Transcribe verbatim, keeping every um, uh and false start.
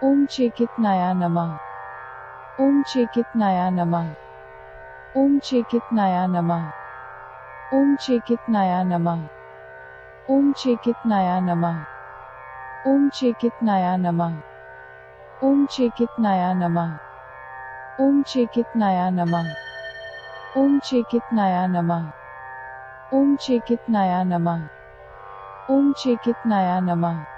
ओम चेकितनाय नमः। ओम चेकितनाय नमः। ओम चेकितनाय नमः। ओम चेकितनाय नमः। ओम चेकितनाय नमः। ओम चेकितनाय नमः। ओम चेकितनाय नमः। ओम चेकितनाय नमः। ओम चेकितनाय नमः। ओम चेकितनाय नमः। ओम चेकितनाय नमः।